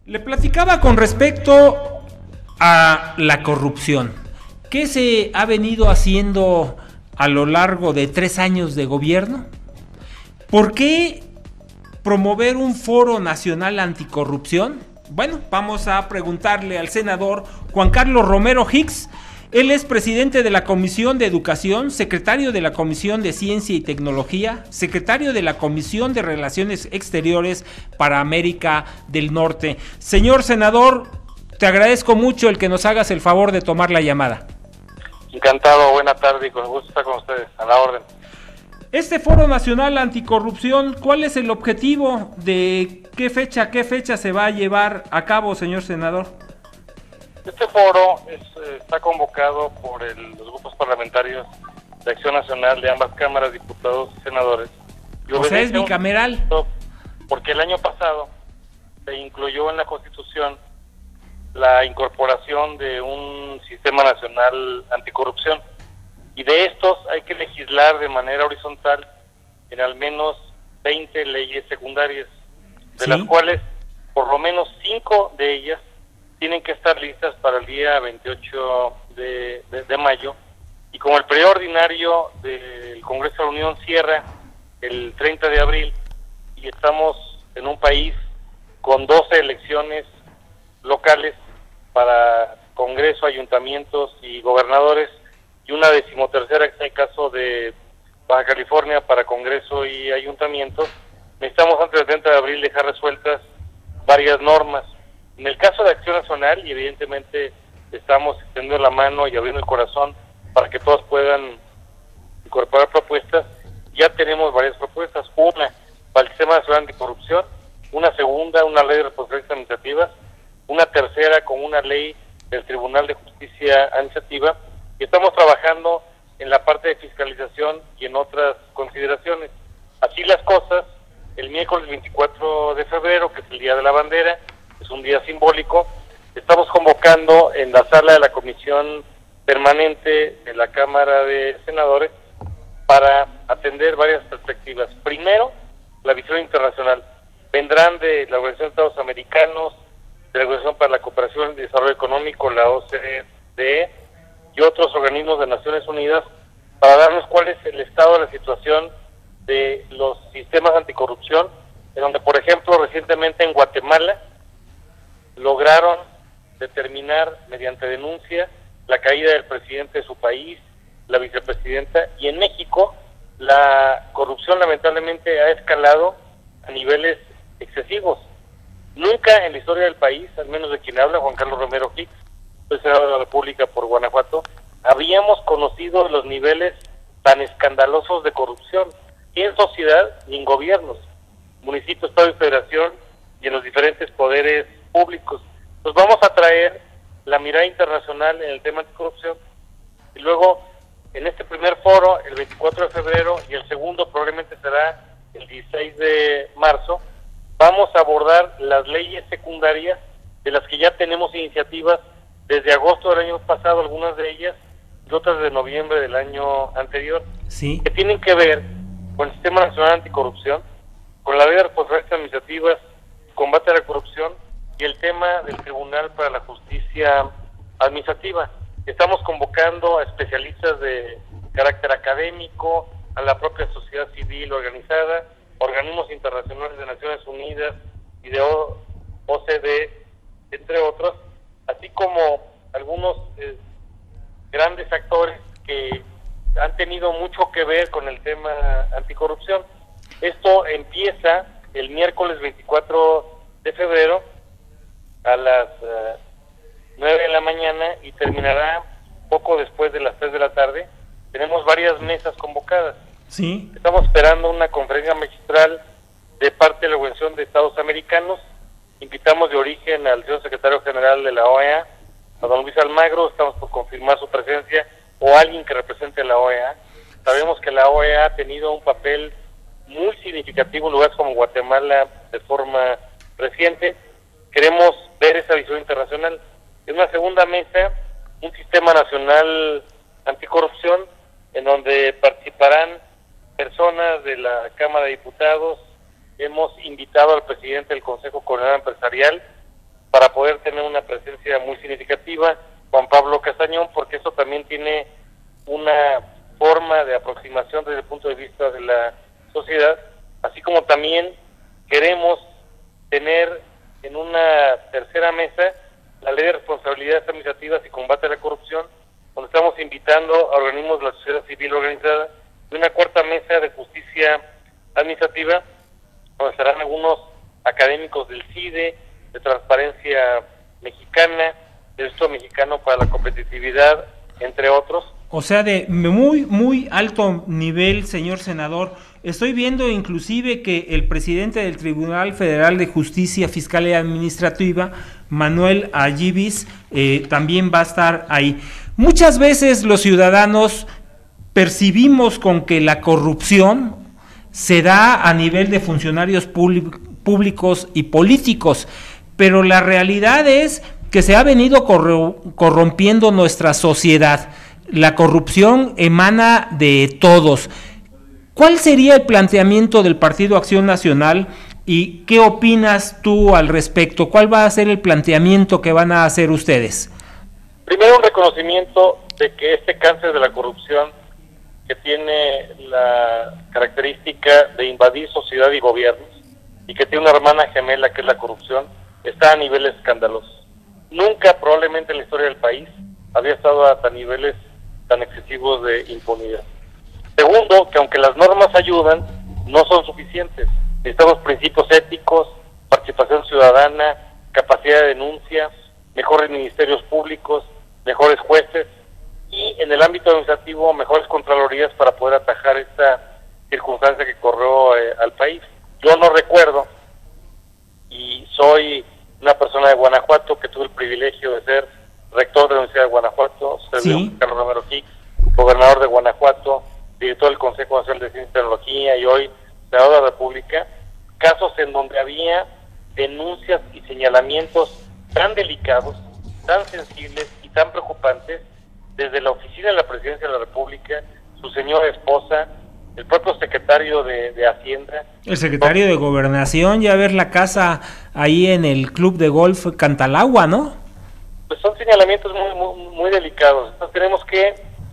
Le platicaba con respecto a la corrupción. ¿Qué se ha venido haciendo a lo largo de 3 años de gobierno? ¿Por qué promover un foro nacional anticorrupción? Bueno, vamos a preguntarle al senador Juan Carlos Romero Hicks. Él es presidente de la Comisión de Educación, secretario de la Comisión de Ciencia y Tecnología, secretario de la Comisión de Relaciones Exteriores para América del Norte. Señor senador, te agradezco mucho el que nos hagas el favor de tomar la llamada. Encantado, buena tarde y con gusto estar con ustedes, a la orden. Este Foro Nacional Anticorrupción, ¿cuál es el objetivo? ¿De qué fecha se va a llevar a cabo, señor senador? Este foro está convocado por los grupos parlamentarios de Acción Nacional de ambas cámaras, diputados y senadores. O sea, es bicameral. Porque el año pasado se incluyó en la Constitución la incorporación de un sistema nacional anticorrupción. Y de estos hay que legislar de manera horizontal en al menos 20 leyes secundarias, de las cuales por lo menos 5 de ellas tienen que estar listas para el día 28 de mayo. Y como el periodo ordinario del Congreso de la Unión cierra el 30 de abril y estamos en un país con 12 elecciones locales para Congreso, ayuntamientos y gobernadores, y una 13ª, que es el caso de Baja California, para Congreso y ayuntamientos, necesitamos antes del 30 de abril dejar resueltas varias normas. En el caso de Acción Nacional, y evidentemente estamos extendiendo la mano y abriendo el corazón para que todos puedan incorporar propuestas, ya tenemos varias propuestas. Una, para el Sistema Nacional Anticorrupción; una segunda, una ley de responsabilidades administrativas; una tercera, con una ley del Tribunal de Justicia Administrativa, y estamos trabajando en la parte de fiscalización y en otras consideraciones. Así las cosas, el miércoles 24 de febrero, que es el Día de la Bandera, es un día simbólico, estamos convocando en la sala de la Comisión Permanente de la Cámara de Senadores para atender varias perspectivas. Primero, la visión internacional. Vendrán de la Organización de Estados Americanos, de la Organización para la Cooperación y Desarrollo Económico, la OCDE, y otros organismos de Naciones Unidas, para darnos cuál es el estado de la situación de los sistemas anticorrupción, en donde, por ejemplo, recientemente en Guatemala lograron determinar mediante denuncia la caída del presidente de su país, la vicepresidenta, y en México la corrupción lamentablemente ha escalado a niveles excesivos. Nunca en la historia del país, al menos de quien habla, Juan Carlos Romero Hicks, soy senador de la República por Guanajuato, habíamos conocido los niveles tan escandalosos de corrupción, ni en sociedad ni en gobiernos, municipio, estado y federación, y en los diferentes poderes públicos. Nos vamos a traer la mirada internacional en el tema de corrupción, y luego en este primer foro, el 24 de febrero, y el segundo probablemente será el 16 de marzo, vamos a abordar las leyes secundarias, de las que ya tenemos iniciativas desde agosto del año pasado, algunas de ellas, y otras de noviembre del año anterior, que tienen que ver con el Sistema Nacional Anticorrupción, con la ley de responsabilidades administrativas, combate a la corrupción, y el tema del Tribunal para la Justicia Administrativa. Estamos convocando a especialistas de carácter académico, a la propia sociedad civil organizada, organismos internacionales de Naciones Unidas y de OCDE, entre otros, así como algunos grandes actores que han tenido mucho que ver con el tema anticorrupción. Esto empieza el miércoles 24 de febrero a las 9 de la mañana y terminará poco después de las 3 de la tarde. Tenemos varias mesas convocadas. Estamos esperando una conferencia magistral de parte de la Organización de Estados Americanos. Invitamos de origen al señor secretario general de la OEA, a don Luis Almagro. Estamos por confirmar su presencia, o alguien que represente a la OEA. Sabemos que la OEA ha tenido un papel muy significativo en lugares como Guatemala de forma reciente. Queremos ver esa visión internacional. En una segunda mesa, un sistema nacional anticorrupción, en donde participarán personas de la Cámara de Diputados. Hemos invitado al presidente del Consejo Coordinador Empresarial para poder tener una presencia muy significativa, Juan Pablo Castañón, porque eso también tiene una forma de aproximación desde el punto de vista de la sociedad, así como también queremos tener en una tercera mesa la Ley de Responsabilidades Administrativas y Combate a la Corrupción, donde estamos invitando a organismos de la sociedad civil organizada, y una cuarta mesa de justicia administrativa, donde estarán algunos académicos del CIDE, de Transparencia Mexicana, del Instituto Mexicano para la Competitividad, entre otros. O sea, de muy alto nivel, señor senador. Estoy viendo inclusive que el presidente del Tribunal Federal de Justicia Fiscal y Administrativa, Manuel Ayibis, también va a estar ahí. Muchas veces los ciudadanos percibimos con que la corrupción se da a nivel de funcionarios públicos y políticos, pero la realidad es que se ha venido corrompiendo nuestra sociedad. La corrupción emana de todos. ¿Cuál sería el planteamiento del Partido Acción Nacional y qué opinas tú al respecto? ¿Cuál va a ser el planteamiento que van a hacer ustedes? Primero, un reconocimiento de que este cáncer de la corrupción, que tiene la característica de invadir sociedad y gobiernos, y que tiene una hermana gemela que es la corrupción, está a niveles escandalosos. Nunca probablemente en la historia del país había estado hasta niveles tan excesivos de impunidad. Segundo, que aunque las normas ayudan, no son suficientes. Necesitamos principios éticos, participación ciudadana, capacidad de denuncia, mejores ministerios públicos, mejores jueces y en el ámbito administrativo mejores contralorías para poder atajar esta circunstancia que corrió al país. Yo no recuerdo, y soy una persona de Guanajuato que tuve el privilegio de ser rector de la Universidad de Guanajuato, sí. Carlos Romero Hicks, gobernador de Guanajuato, director del Consejo Nacional de Ciencia y Tecnología y hoy senador de la República, casos en donde había denuncias y señalamientos tan delicados, tan sensibles y tan preocupantes desde la oficina de la Presidencia de la República, su señora esposa, el propio secretario de Hacienda. El secretario de Gobernación, ya ver la casa ahí en el club de golf Cantalagua, ¿no? Pues son señalamientos muy delicados. Entonces tenemos que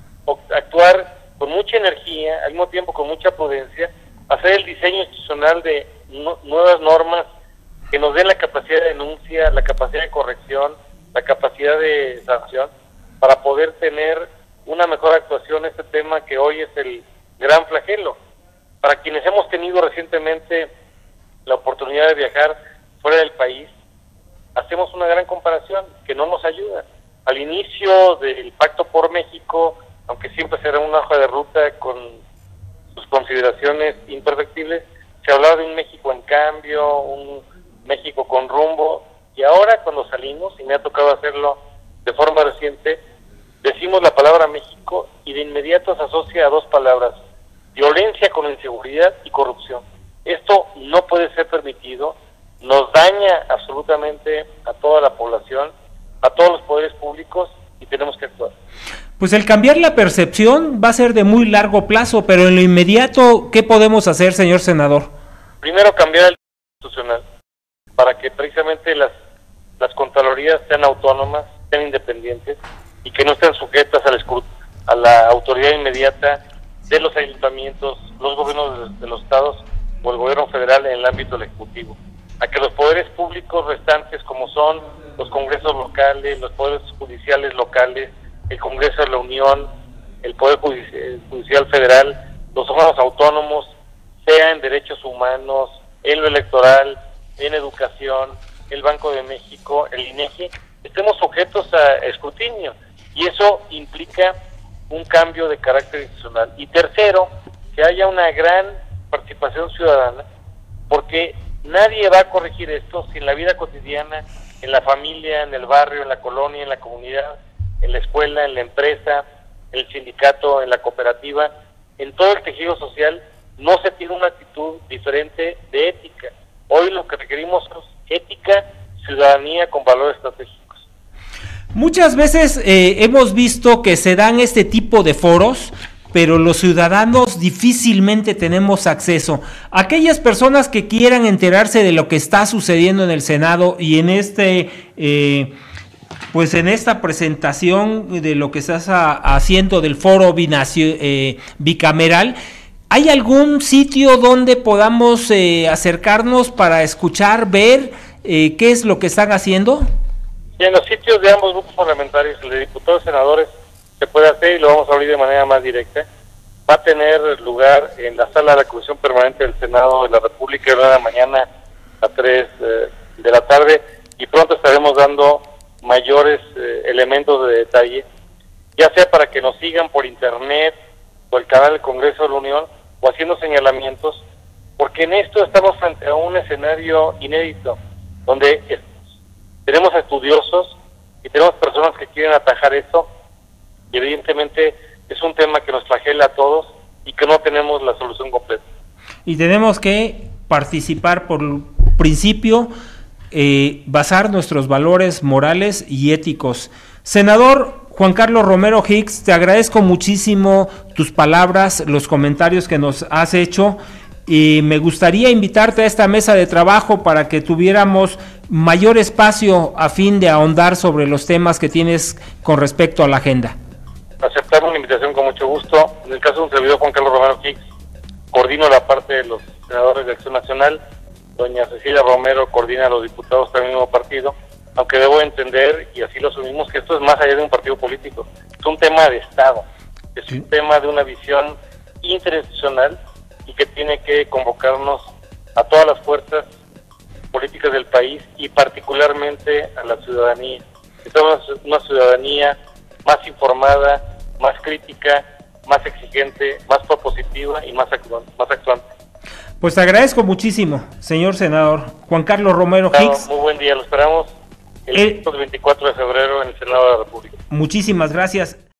actuar con mucha energía, al mismo tiempo con mucha prudencia, hacer el diseño institucional de nuevas normas que nos den la capacidad de denuncia, la capacidad de corrección, la capacidad de sanción, para poder tener una mejor actuación en este tema que hoy es el gran flagelo. Para quienes hemos tenido recientemente la oportunidad de viajar fuera del país, hacemos una gran comparación que no nos ayuda. Al inicio del Pacto por México, aunque siempre será una hoja de ruta con sus consideraciones imperfectibles, se hablaba de un México en cambio, un México con rumbo, y ahora cuando salimos, y me ha tocado hacerlo de forma reciente, decimos la palabra México y de inmediato se asocia a dos palabras: violencia con inseguridad y corrupción. Esto no puede ser permitido, nos daña absolutamente a toda la población, a todos los poderes públicos, y tenemos que actuar. Pues el cambiar la percepción va a ser de muy largo plazo, pero en lo inmediato, ¿qué podemos hacer, señor senador? Primero, cambiar el institucional, para que precisamente las contralorías sean autónomas, sean independientes, y que no estén sujetas a la autoridad inmediata de los ayuntamientos, los gobiernos de los estados o el gobierno federal en el ámbito del ejecutivo. A que los poderes públicos restantes, como son los congresos locales, los poderes judiciales locales, el Congreso de la Unión, el Poder Judicial Federal, los órganos autónomos, sea en derechos humanos, en lo electoral, en educación, el Banco de México, el INEGI, estemos sujetos a escrutinio, y eso implica un cambio de carácter institucional. Y tercero, que haya una gran participación ciudadana, porque nadie va a corregir esto si en la vida cotidiana, en la familia, en el barrio, en la colonia, en la comunidad, en la escuela, en la empresa, en el sindicato, en la cooperativa, en todo el tejido social, no se tiene una actitud diferente de ética. Hoy lo que requerimos es ética, ciudadanía con valores estratégicos. Muchas veces hemos visto que se dan este tipo de foros, pero los ciudadanos difícilmente tenemos acceso. Aquellas personas que quieran enterarse de lo que está sucediendo en el Senado y en pues en esta presentación de lo que estás haciendo del foro bicameral, ¿hay algún sitio donde podamos acercarnos para escuchar, ver qué es lo que están haciendo? Y en los sitios de ambos grupos parlamentarios, el de diputados y senadores, se puede hacer y lo vamos a abrir de manera más directa. Va a tener lugar en la sala de la Comisión Permanente del Senado de la República de la mañana a 3 de la tarde, y pronto estaremos dando mayores elementos de detalle, ya sea para que nos sigan por internet o el canal del Congreso de la Unión, o haciendo señalamientos, porque en esto estamos frente a un escenario inédito, donde tenemos estudiosos y tenemos personas que quieren atajar esto, y evidentemente es un tema que nos flagela a todos y que no tenemos la solución completa. Y tenemos que participar por principio, basar nuestros valores morales y éticos. Senador Juan Carlos Romero Hicks, te agradezco muchísimo tus palabras, los comentarios que nos has hecho, y me gustaría invitarte a esta mesa de trabajo para que tuviéramos mayor espacio a fin de ahondar sobre los temas que tienes con respecto a la agenda. Aceptamos la invitación con mucho gusto. En el caso de un servidor, Juan Carlos Romero Hicks, coordino la parte de los senadores de Acción Nacional. Doña Cecilia Romero coordina a los diputados del mismo partido, aunque debo entender, y así lo asumimos, que esto es más allá de un partido político, es un tema de Estado, es un tema de una visión interinstitucional y que tiene que convocarnos a todas las fuerzas políticas del país y particularmente a la ciudadanía. Estamos una ciudadanía más informada, más crítica, más exigente, más propositiva y más actuante. Pues te agradezco muchísimo, señor senador Juan Carlos Romero Hicks. Muy buen día, lo esperamos el 24 de febrero en el Senado de la República. Muchísimas gracias.